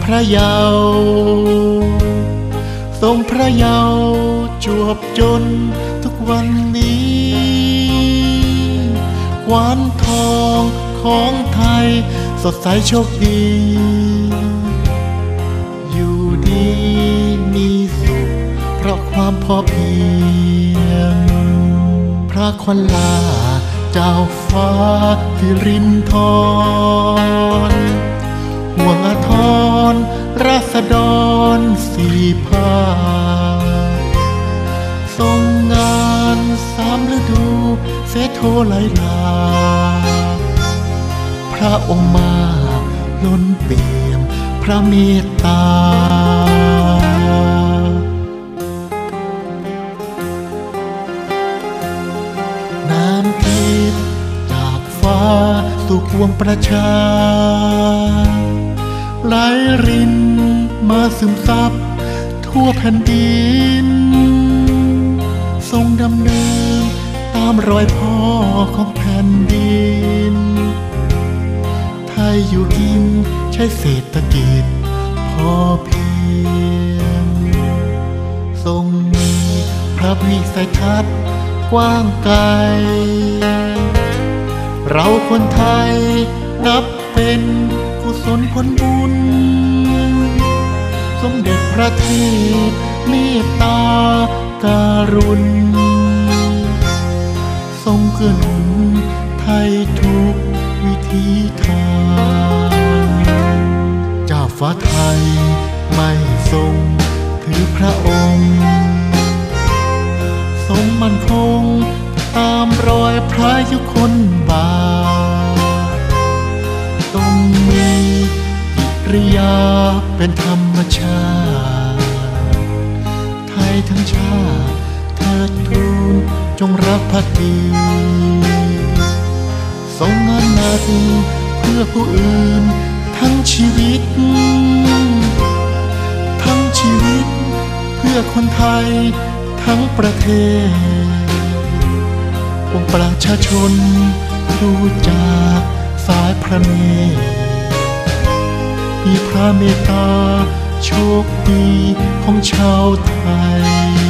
ระเยาว์ทรงพระเยาว์จวบจนทุกวันนี้ขวานทองของไทยสดใสโชคดีอยู่ดีมีสุขเพราะความพอเพียงพระควันลาเจ้าฟ้าสิรินธรห่วงอาทรราษฎรสี่ภาคทรงงานสามฤดูเสโทไหลหลากพระองค์มาล้นเปี่ยมพระเมตตาน้ำทิพย์จากฟ้าสู่ปวงประชาไหลรินมาซึมซับทั่วแผ่นดินทรงดำเนินตามรอยพ่อของแผ่นดินไทยอยู่กินใช้เศรษฐกิจพอเพียงทรงมีพระวิสัยทัศน์กว้างไกลเราคนไทยนับเป็นกุศลผลบุญสมเด็จพระเทพเมตตาการุณทรงเกื้อหนุนไทยทุกวิถีทางเจ้าฟ้าไทยไม่ทรงถือพระองค์ทรงมั่นคงตามรอยพระยุคลบาทต้องมีกิริยาเป็นธรรมชาติไทยทั้งชาติเทิดทูนจงรักภักดีทรงงานหนักเพื่อผู้อื่นทั้งชีวิตเพื่อคนไทยทั้งประเทศปวงประชาชนรู้จากสายพระเนตรมีพระเมตตาโชคดีของชาวไทย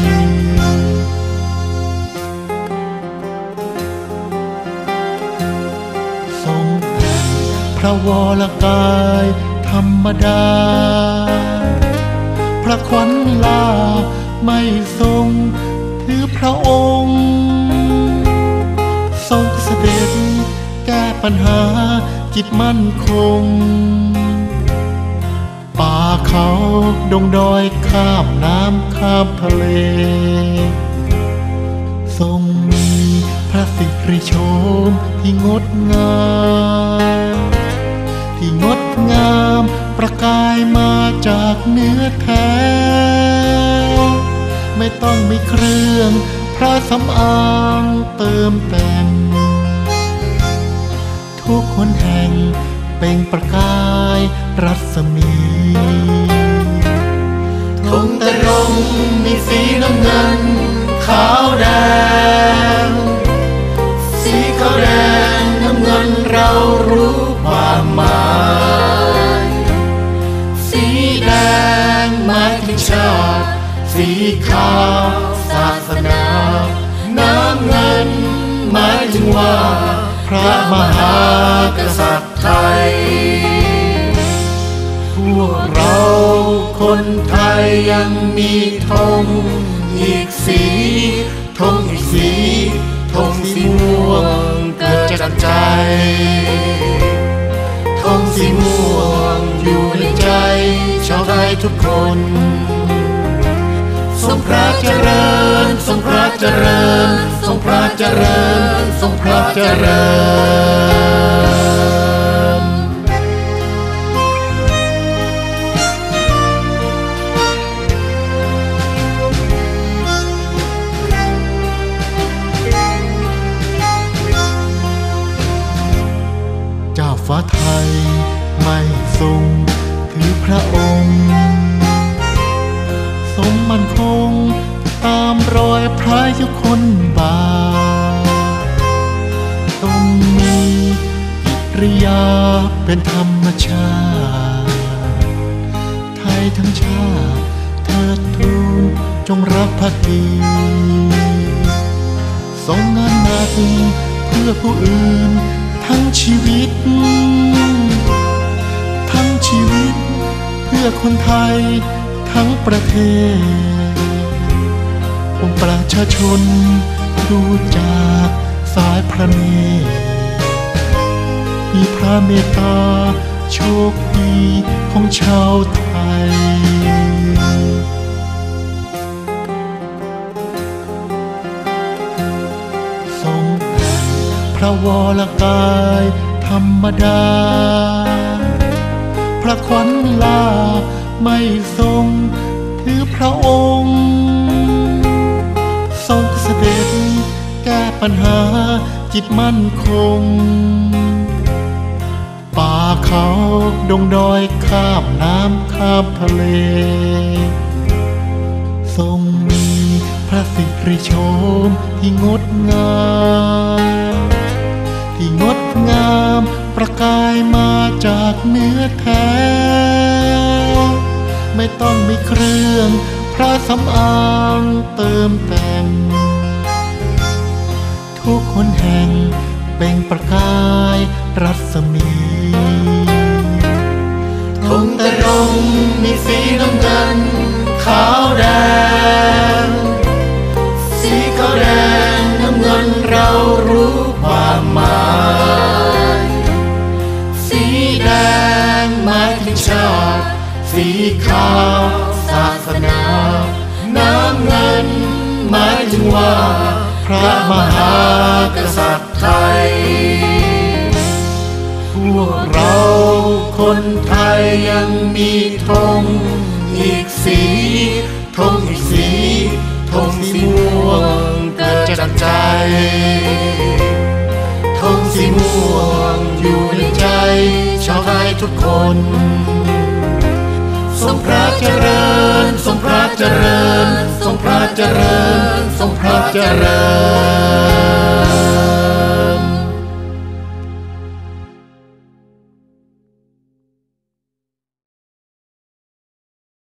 ทรงแต่งพระวรกายธรรมดาพระขวัญลาไม่ทรงถือพระองค์ทรงเสด็จแก้ปัญหาจิตมั่นคงป่าเขาดงดอยข้ามน้ำข้ามทะเลทรงมีพระสิริโฉมที่งดงามประกายมาจากเนื้อแท้ไม่ต้องมีเครื่องพระสำอางเติมแต่งทุกคนแห่งเปล่งประกายรัศมีธงตะรงมีสีน้ำเงินขาวแดงสีขาวแดงน้ำเงินเรารู้ความหมายสีแดงหมายถึงชาติสีขาวศาสนาน้ำเงินหมายถึงว่าพระมหากษัตริย์ไทยพวกเราคนไทยยังมีธงอีกสีธงอีกสีธงสีม่วงเกิดจากใจธงสีม่วงอยู่ในใจชาวไทยทุกคนทรงพระเจริญทรงพระเจริญทรงพระเจริญทรงพระเจริญเจ้าฟ้าไทยไม่ทรงถือพระองค์ทรงมั่นคงตามรอยพระยุคลบาทต้องมีกิริยาเป็นธรรมชาติทั้งชาติเทิดทูนจงรักภักดีทรงงานหนักเพื่อผู้อื่นทั้งชีวิตทั้งชีวิตเพื่อคนไทยทั้งประเทศองค์ประชาชนดูจากสายพระเนตรมีพระเมตตาโชคดีของชาวไทยทรงแต่งพระวรกายธรรมดาพระขวัญลาไม่ทรงถือพระองค์ทรงเสด็จแก้ปัญหาจิตมั่นคงป่าเขาดงดอยข้ามน้ำข้ามทะเลทรงมีพระสิริโฉมที่งดงามที่งดงามประกายมาจากเนื้อแท้ไม่ต้องมีเครื่องพระสำอางเติมแต่งทุกคนแห่งเปล่งประกายรัศมีธงแต่รงมีสีน้ำเงินขาวแดงสีขาวแดงน้ำเงินเรารู้ความหมายสีแดงหมายถึงชาติสีขาวศาสนาน้ำเงินหมายถึงว่าพระมหากษัตริย์ไทยพวกเราคนไทยยังมีธงอีกสีธงอีกสีธงสีม่วงเกิดจากใจธงสีม่วงอยู่ในใจชาวไทยทุกคนทรงพระเจริญทรงพระเจริญทรงพระเจริญทรงพระเจริญ